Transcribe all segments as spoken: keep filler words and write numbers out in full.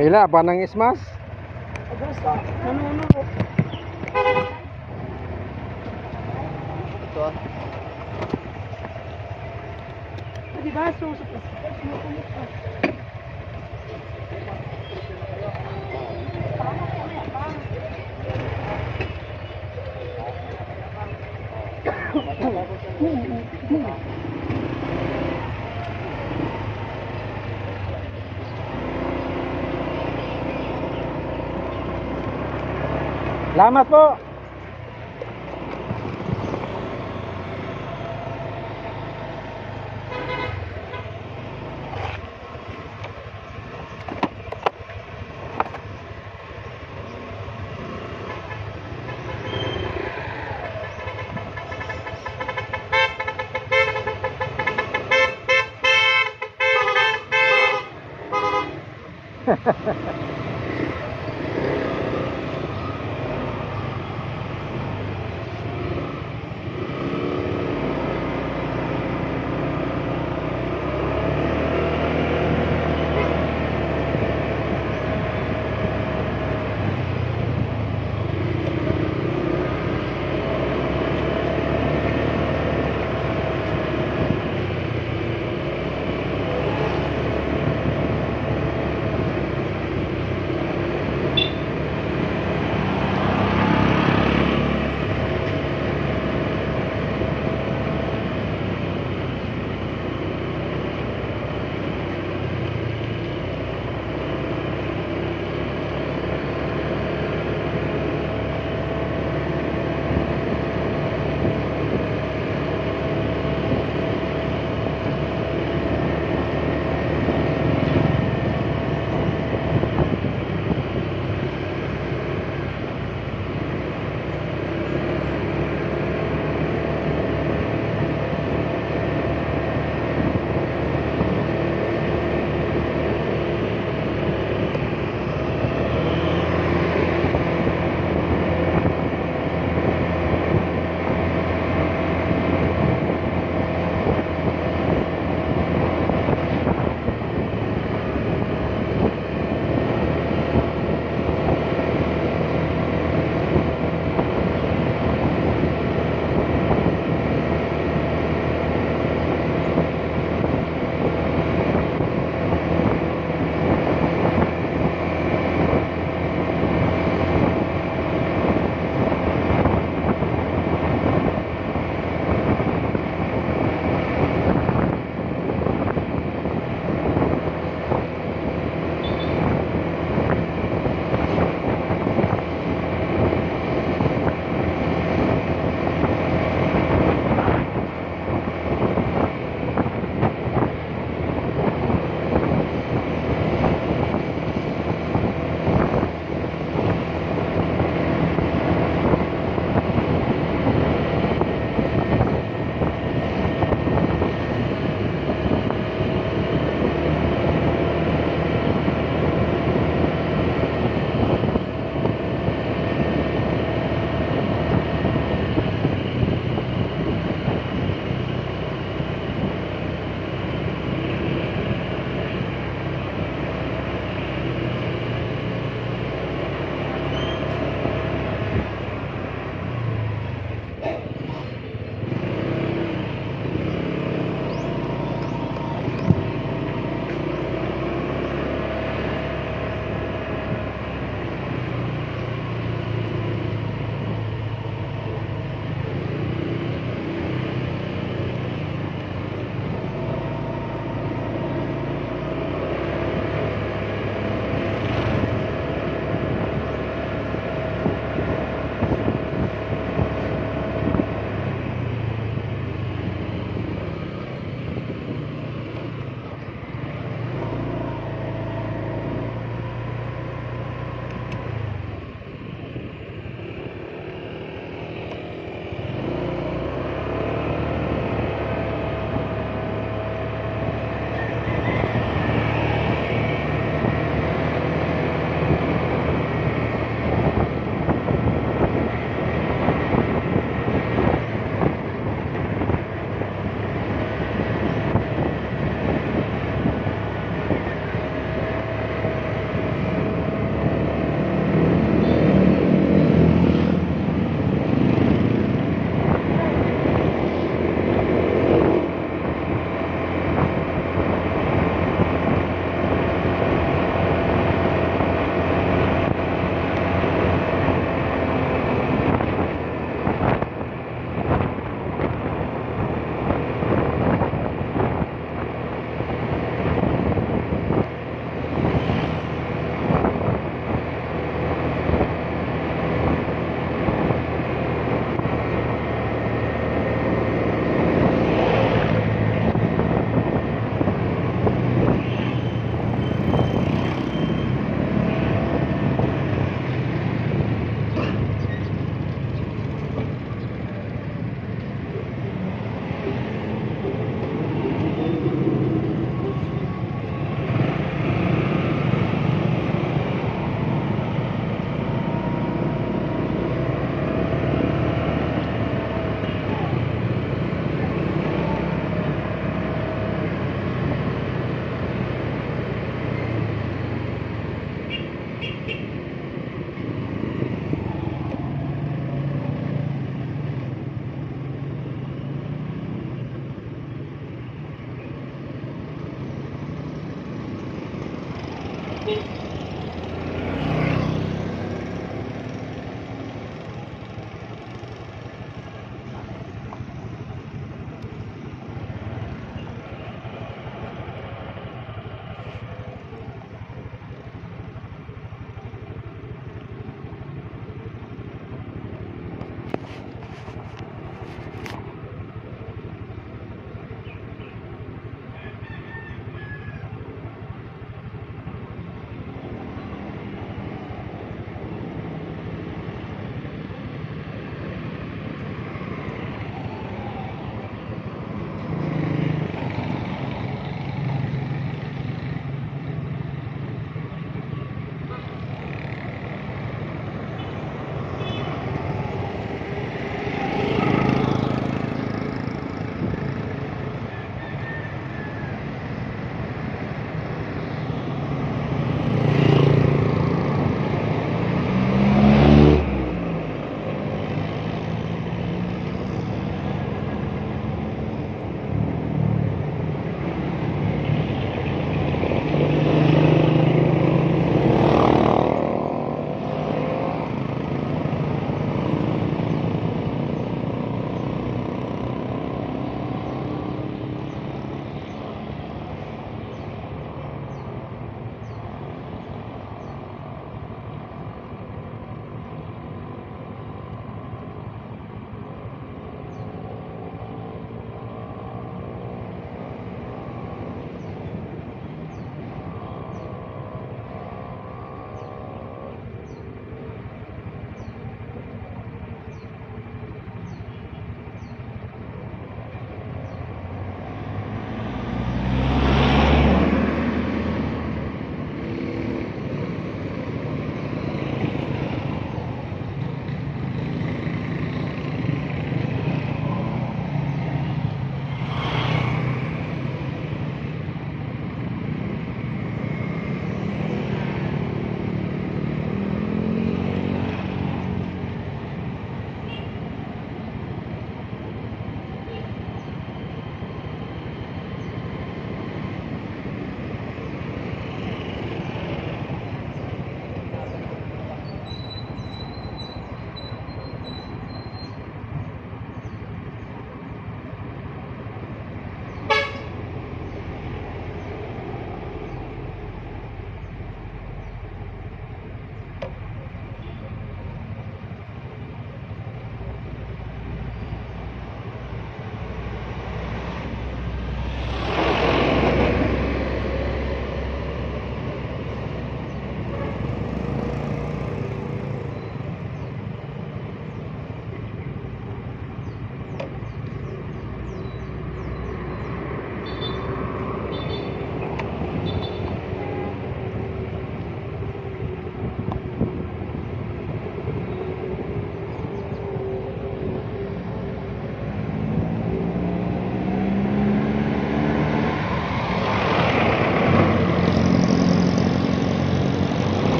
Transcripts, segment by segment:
Pila pa ng ismas? Basta, nanuno. Ito ah. Di ba, susok na siya. Salamat po.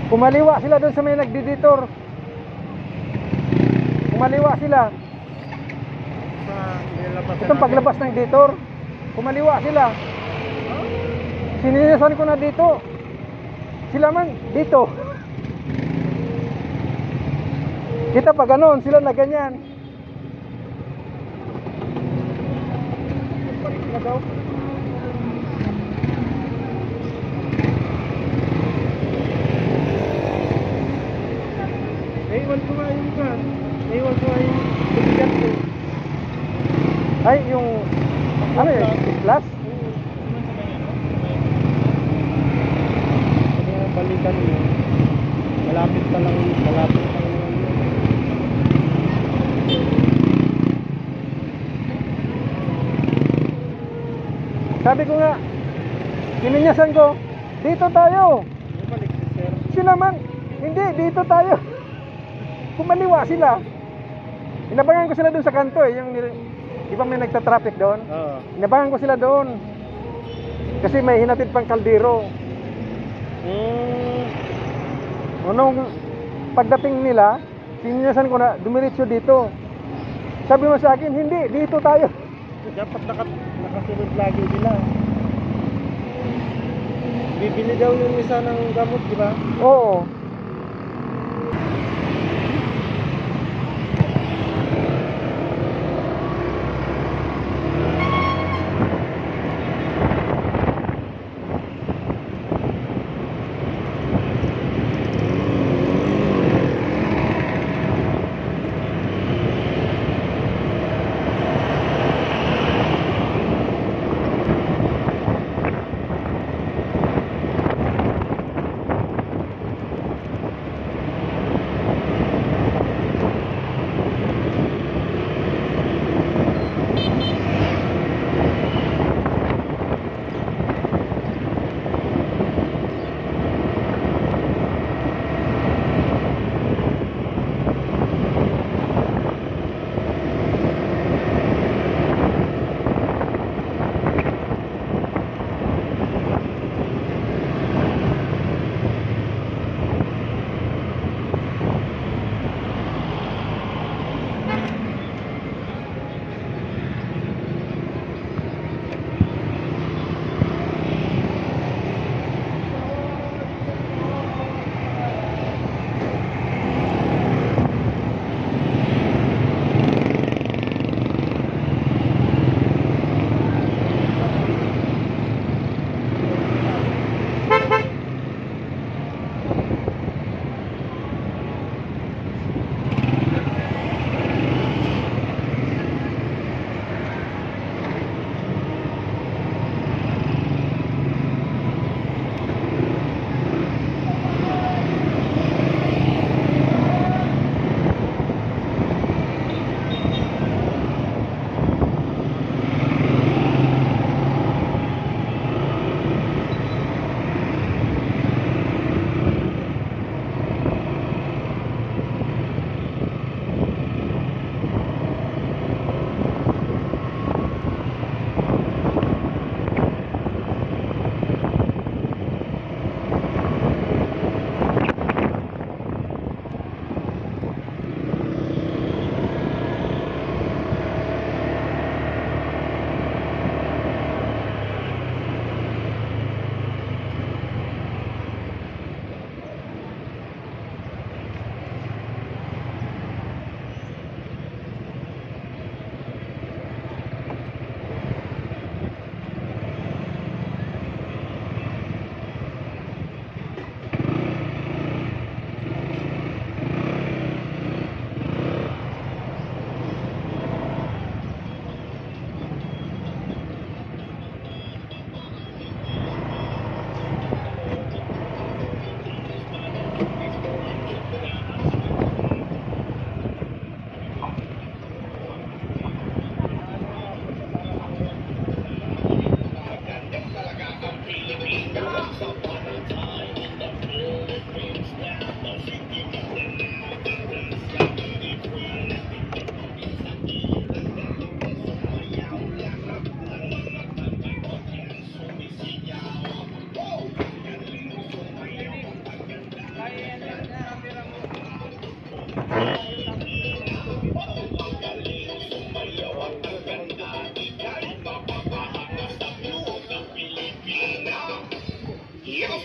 Kumaliwa sila doon sa may nagdiditor. Kumaliwa sila. Sa nilalabasan Itong paglabas ng ditor. Kumaliwa sila. Sininisan ko na dito. Sila man dito. Kita pa ganon, sila na ganyan. balik na daw. Naiwan ko nga yung kan. Naiwan ko nga yung bigat ko. Ay, yung ano yun? Plus? Sabi nga balikan mo. Malapit pa lang. Malapit pa lang. Sabi ko nga, kininyasan ko, dito tayo. Balik si sir. Sila man, hindi, dito tayo. Kumaliwa sila. Inabangan ko sila doon sa kanto eh, yung di ba may nagta-traffic doon? Oo. Inabangan ko sila doon. Kasi may hinatid pang kaldero. Hmm. Nung pagdating nila, sinyasan ko na, dumiretso dito. Sabi mo sa akin, hindi, dito tayo. Dapat naka, nakasunod lagi sila. Bibili daw yung isa ng gamot, di ba? Oo.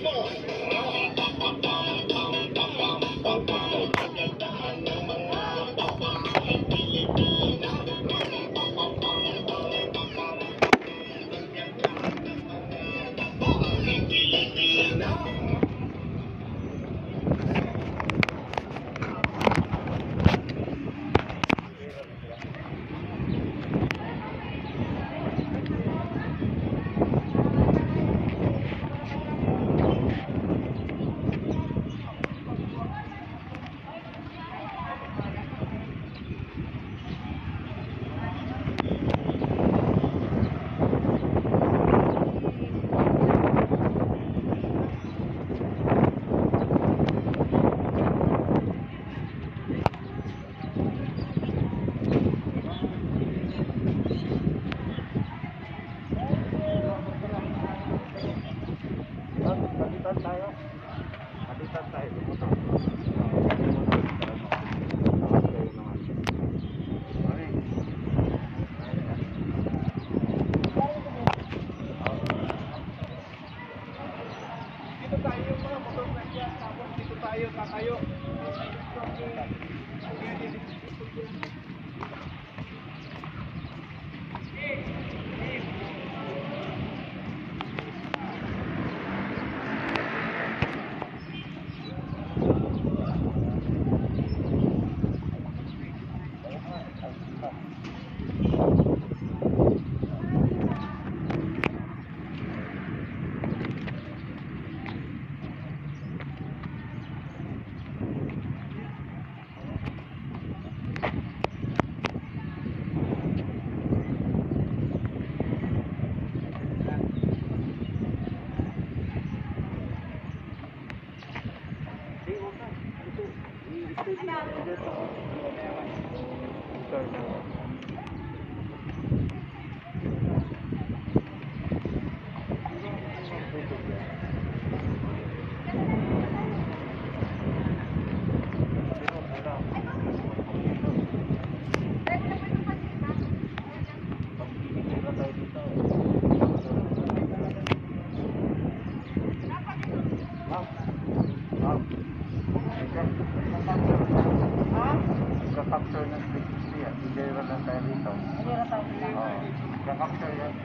Capture ng three sixty yan. Hindi rin lang tayo dito. Hindi na tayo lang. Oo. Capture yan.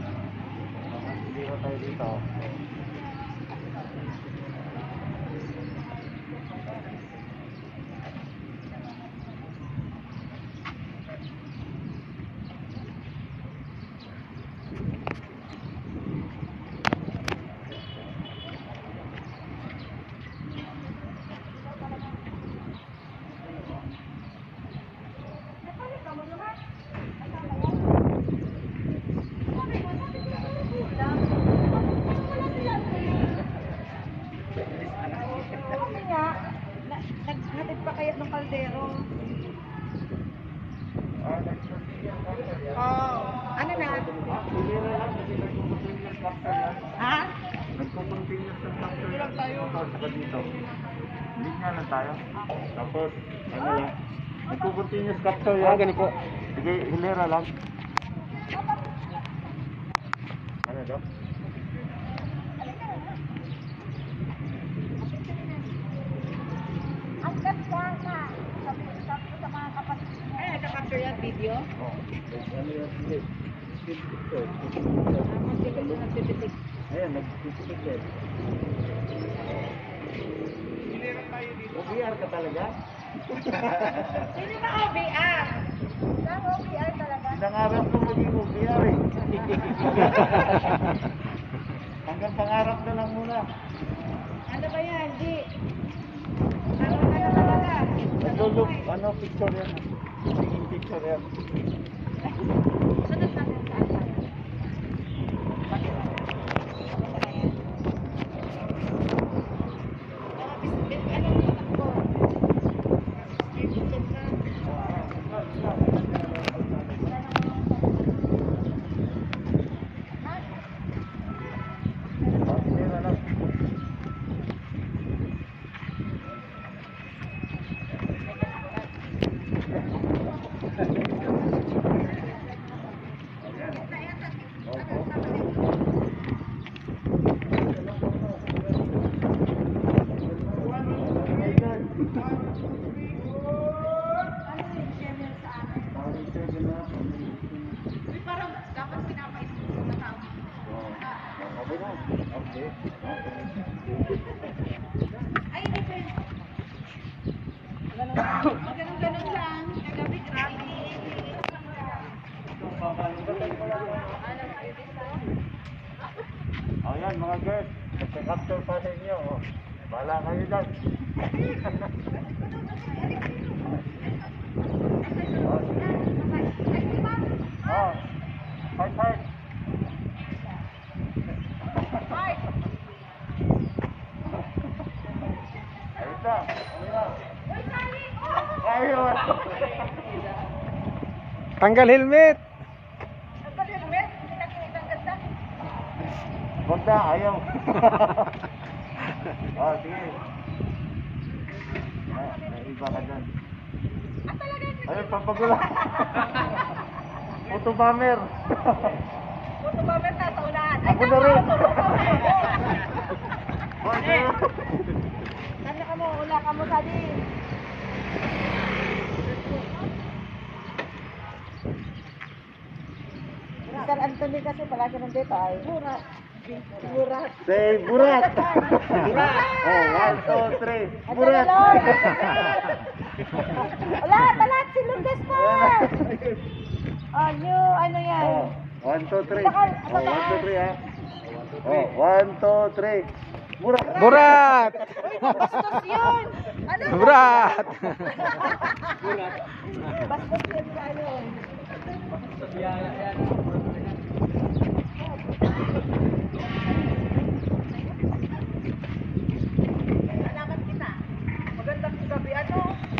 Hindi rin tayo dito. Sabi nga, na- naghatid pa kayo ng kaldero. Ah, nag-shooting yan. Capture yan. Oo. Ano na? Hindi rin lang. Kasi nagkukontinuous capture yan. Ha? Nagkukontinuous ng capture yan. Ito, saka dito. Linya lang tayo. Tapos, ano lang. Nagkukontinuous capture yan. Ah, ganito. Sige, hilera lang. Ano daw? Ang ganda ka. Sabi sabi ko sa mga kapatid mo. Eh, naka-capture yan video? Oh, ano yan? Hindi. Speed picture. Nagtitik. Ayan, nag-speed yan. O V R ka talaga? Hindi ba O B R? Lang O B R talaga? Pinangarap ko maging O V R eh. Hanggang pangarap na lang muna. Ano ba yan? Di. Ano ano talaga? Nag-look, ano, picture yan. Tingin picture yan. Sunod natin sa akin. Hilera lang. Okay na. Okay. Ay, hindi pa yun. Ganun, ganun, ganun lang. Kagabi, grabe. Oh, yan mga guys. Nagka-capture pa sa inyo. Oh. Bahala kayo dyan. Oh, fight, fight. Ayun na. Ayun. Tanggal helmet. Ang galing, Ruben. Hindi nakikita ang ganda. Ganda, ayaw. Oh, sige. Ah, may iba ka dyan. Ayun, pampagulo. Photo bomber. Puto ba ba sa unahan? Ay, Ako na rin. tama, tama. Tanda ka mo, ula ka mo, Sadi. San Anthony kasi palagi nandito ay Burat. Burat. Say, burat. Oh, one, two, three. Burat. Wala, talat si Lourdes pa. Oh, new, ano yan? Oh, one, two, three. Baka- Oh, one, two, three, ha? Oh, one, two, three. Burat. Burat. Bastos yun. Ano? Burat. Bastos yun sa ano. Alamat kita. Magandang gabi, ano?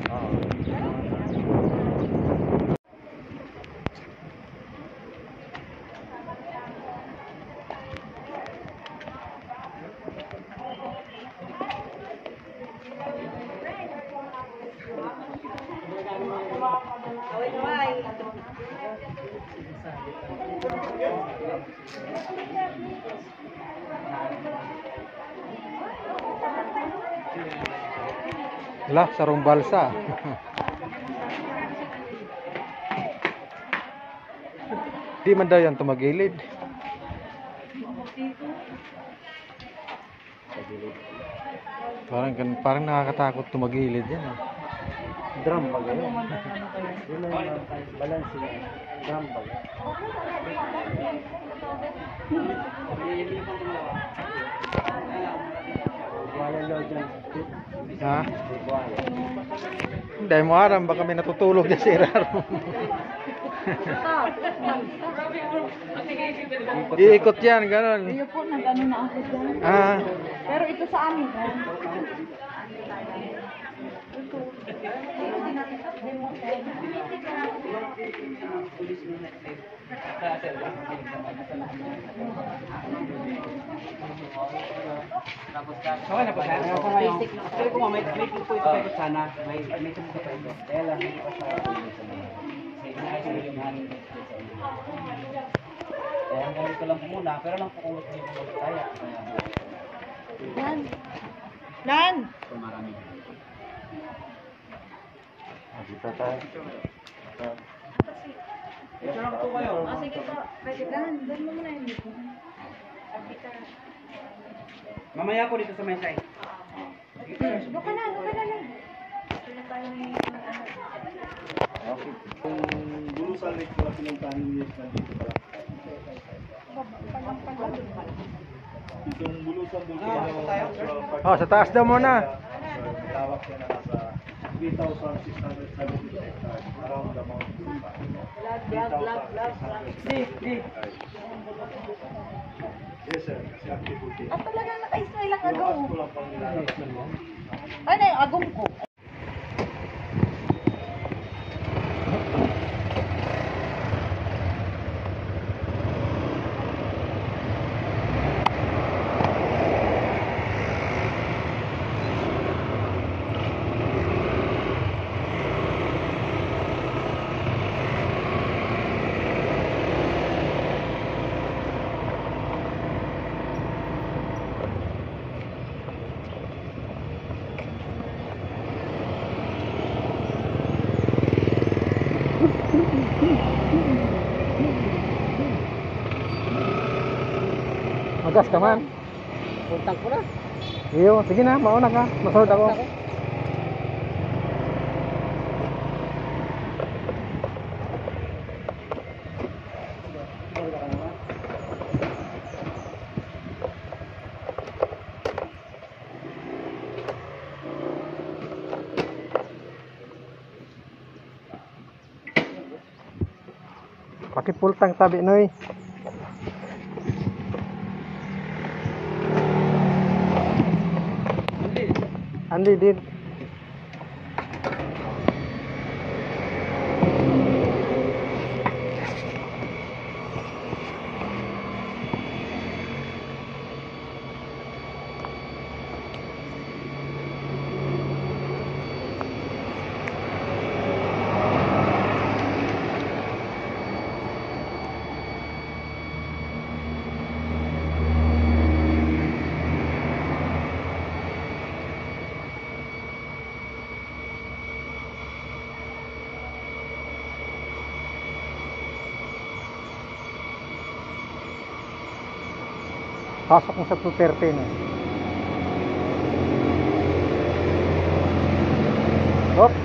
Lah, sarong balsa. Di man daw yan tumagilid. Parang kan parang nakakatakot tumagilid yan. Ah. Drum bag yun. Yun na yung balance niya. Drum bag. Wala daw dyan. Ha? Hindi mo aram baka may natutulog dyan si Eraro. Iikot yan, ganon. Iyo po, nag-ano na ako dyan. Ah, Pero ito sa amin, ha? Okay na po siya. Pero kung may may po ito kayo sana, may may ito po ito. Kaya lang hindi pa sa kaya ang ganito lang po muna, pero lang po kung gusto nyo po kaya. Nan! Nan! So marami. Dito tayo. Ito lang po kayo. Ah, sige po. Pwede ka. Doon mo muna yung dito. Sabi ka. Mamaya po dito sa may side. Doon ka na, doon ka na lang. Ito na tayo ng Okay. Yung bulusan lake ko pinuntahan niyo na dito pala. Itong bulusan doon oh, sa taas daw muna. lawak niya na nasa three thousand six hundred seventy hectares around the Mount Bulusan. vlog, vlog, vlog, vlog. Yes sir, kasi active po din. Ah, talagang naka-smile ang agong. Kulang pang nilalak. Ano yung agong ko? Magas ka man. Puntang ko na. Iyo, sige na, mauna ka. Masunod ako. Ako. Pakipultang tabi noy. Andi din. Pasok mo sa two thirty na. Oops.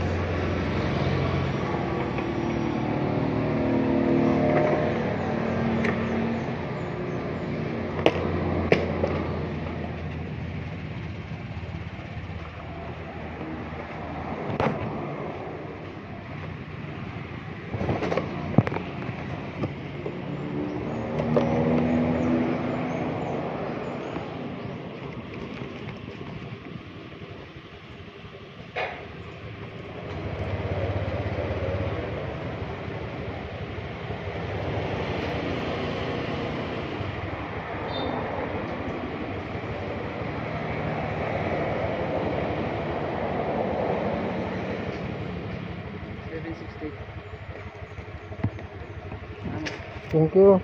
seven sixty. Thank you.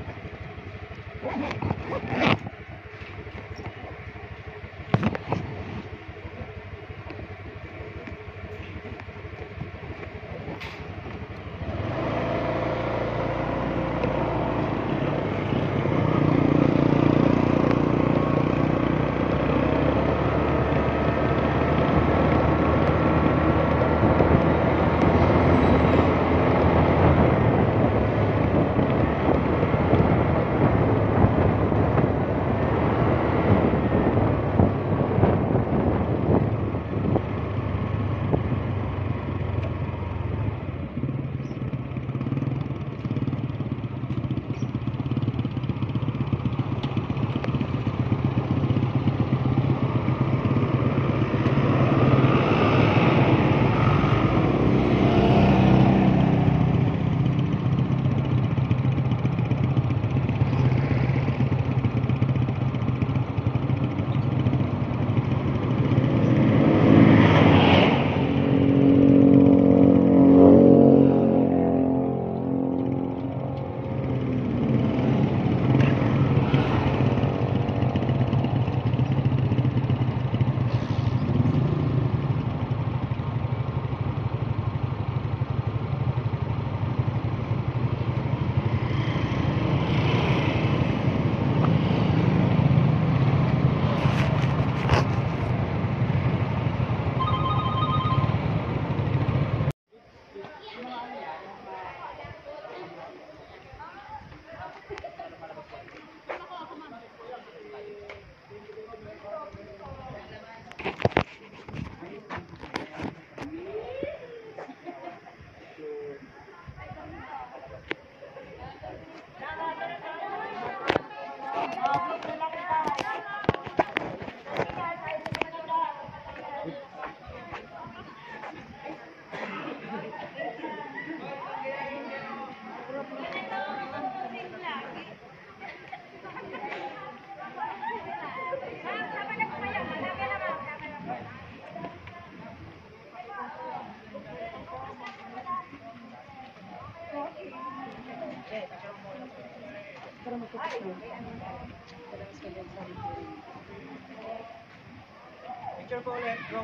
Picture po ulit, bro.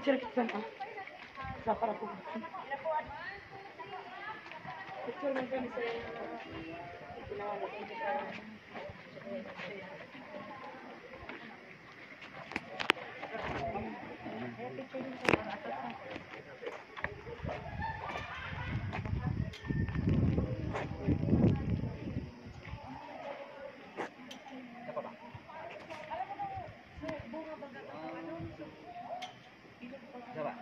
Picture kita na. Sa para po. Picture mo kami sa ginawa natin sa Coba.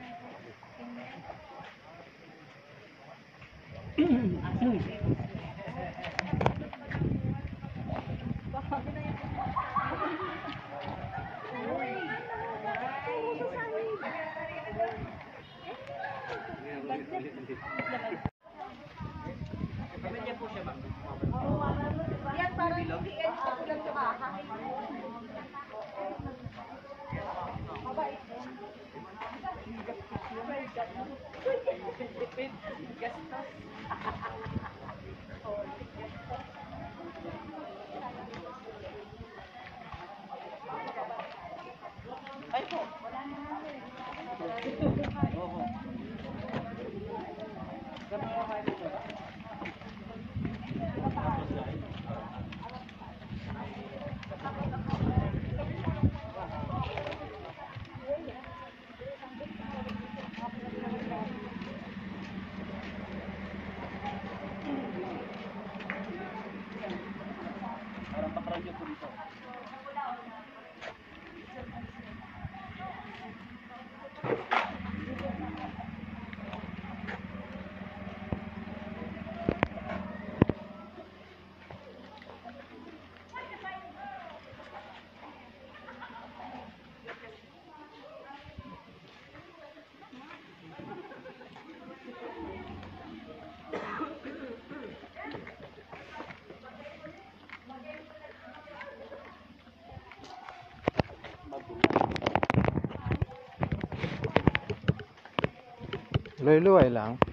Pamilya po siya, ma'am. yan parang hindi end pa lang sa bahay. Ay po. Oo. Sabi mo kayo dito. Parang pakrandyo po dito. Luy-luway lang.